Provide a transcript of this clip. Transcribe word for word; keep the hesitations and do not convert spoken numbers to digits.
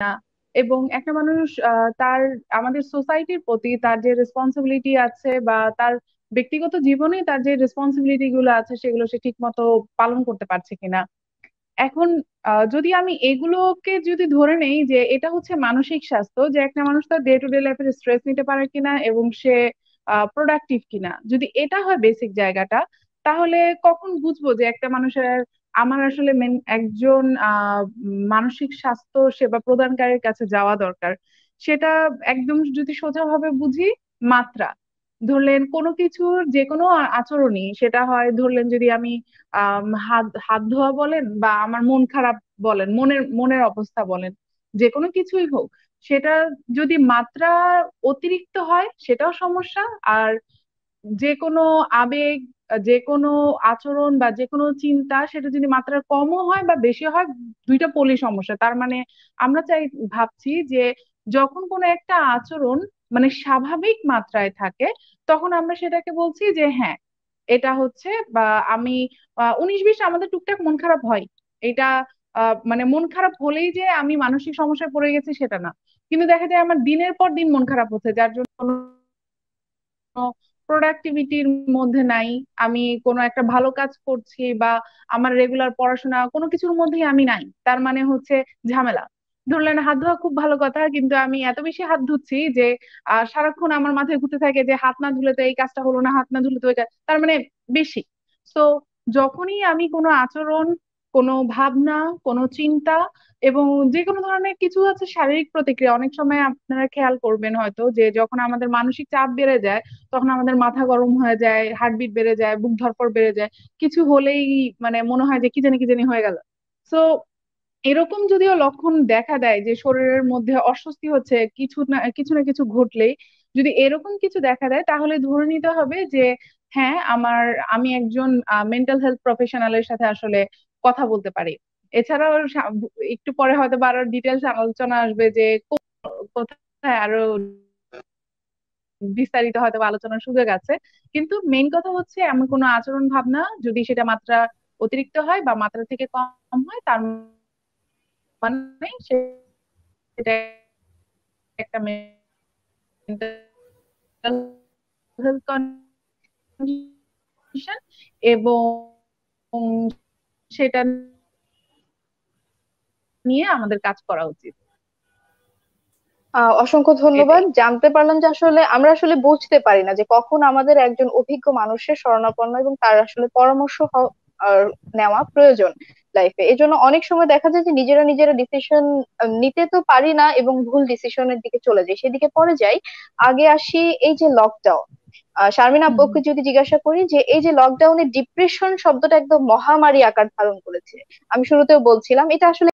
এবং একটা মানুষ আহ, তার আমাদের সোসাইটির প্রতি তার যে রেসপন্সিবিলিটি আছে বা তার ব্যক্তিগত জীবনে তার যে রেসপন্সিবিলিটি গুলো আছে সেগুলো সে ঠিক মতো পালন করতে পারছে কিনা। এখন আহ, যদি আমি এগুলোকে যদি ধরে নেই যে এটা হচ্ছে মানসিক স্বাস্থ্য, যে একটা মানুষ তার ডে টু ডে লাইফের স্ট্রেস নিতে পারে কিনা এবং সে প্রোডাক্টিভ কিনা, যদি এটা হয় বেসিক জায়গাটা, তাহলে কখন বুঝবো যে একটা মানুষের আমার আসলে মেন- একজন আহ উম, মানসিক স্বাস্থ্য সেবা প্রদানকারীর কাছে যাওয়া দরকার। সেটা একদম যদি সোজাভাবে বুঝি, মাত্রা ধরলেন কোনো কিছুর যে কোনো আ- আচরণই সেটা হয়, ধরলেন যদি আমি আম, হাত হাত ধোয়া বলেন বা আমার মন খারাপ বলেন, মনের মনের অবস্থা বলেন, যে কোনো কিছুই হোক, সেটা যদি মাত্রা অতিরিক্ত হয় সেটাও সমস্যা। আর যে কোনো আবেগ, যে কোনো আচরণ বা যে কোনো চিন্তা সেটা যদি মাত্রার কমও হয় বা বেশি হয়, দুইটা পোলই সমস্যা। তার মানে আমরা চাই ভাবছি যে যখন কোনো একটা আচরণ মানে স্বাভাবিক মাত্রায় থাকে, তখন আমরা সেটাকে বলছি যে হ্যাঁ এটা হচ্ছে, বা আমি আহ, উনিশ বিশ আমাদের টুকটাক মন খারাপ হয়। এটা আহ, মানে মন খারাপ হলেই যে আমি মানসিক সমস্যায় পড়ে গেছি সেটা না। কিন্তু দেখা যায় আমার দিনের পর দিন মন খারাপ হচ্ছে, যার জন্য প্রোডাক্টিভিটির মধ্যে নাই, আমি কোনো একটা ভালো কাজ করছি বা আমার রেগুলার পড়াশোনা কোনো কিছুর মধ্যেই আমি নাই, তার মানে হচ্ছে ঝামেলা। ধরলেন হাত ধোয়া খুব ভালো কথা, কিন্তু আমি এত বেশি হাত ধুচ্ছি যে আহ, সারাক্ষণ আমার মাথায় ঘুরতে থাকে যে হাত না ধুলে তো এই কাজটা হলো না, হাত না ধুলে তো ওই কাজ, তার মানে বেশি। তো যখনই আমি কোনো আচরণ, কোনো ভাবনা, কোনো চিন্তা এবং যে কোনো ধরনের কিছু আছে শারীরিক প্রতিক্রিয়া, অনেক সময় আপনারা খেয়াল করবেন হয়তো যে যখন আমাদের মানসিক চাপ বেড়ে যায় তখন আমাদের মাথা গরম হয়ে যায়, হার্টবিট বেড়ে যায়, বুক ধড়ফড় বেড়ে যায়, কিছু হলেই মানে মনে হয় যে কি জানি কি জানি হয়ে গেল। তো এরকম যদিও লক্ষণ দেখা দেয় যে শরীরের মধ্যে অস্বস্তি হচ্ছে কিছু না কিছু না কিছু ঘটলেই, যদি এরকম কিছু দেখা দেয় তাহলে ধরে নিতে হবে যে হ্যাঁ আমার আমি একজন মেন্টাল হেলথ প্রফেশনালের সাথে আসলে কথা বলতে পারি। এছাড়াও সা- একটু পরে হয়তো বা আরো ডিটেলস আলোচনা আসবে যে কোথায় আরো বিস্তারিত হয়তো বা আলোচনার সুযোগ আছে। কিন্তু মেইন কথা হচ্ছে এমন কোনো আচরণ ভাবনা যদি সেটা মাত্রা অতিরিক্ত হয় বা মাত্রা থেকে কম হয়, তার মানে সেটা একটা মেন্টাল হেলথ কন্ডিশন, এবং সেটা নিয়ে আমাদের কাজ করা উচিত। আহ অসংখ্য ধন্যবাদ। এটাই। জানতে পারলাম যে আসলে আমরা আসলে বুঝতে পারি না যে কখন আমাদের একজন অভিজ্ঞ মানুষের শরণাপন্ন এবং তার আসলে পরামর্শ হ- আর নেওয়া প্রয়োজন লাইফে। এই জন্য অনেক সময় দেখা যায় যে নিজেরা নিজেরা ডিসিশন নিতে তো পারি না এবং ভুল ডিসিশনের দিকে চলে যাই, সেদিকে পড়ে যাই। আগে আসি এই যে লকডাউন, শারমিন হুম আপুকে হুম। যদি জিজ্ঞাসা করি যে এই যে লকডাউনে ডিপ্রেশন শব্দটা একদম মহামারী আকার ধারণ করেছে, আমি শুরুতেও বলছিলাম এটা আসলে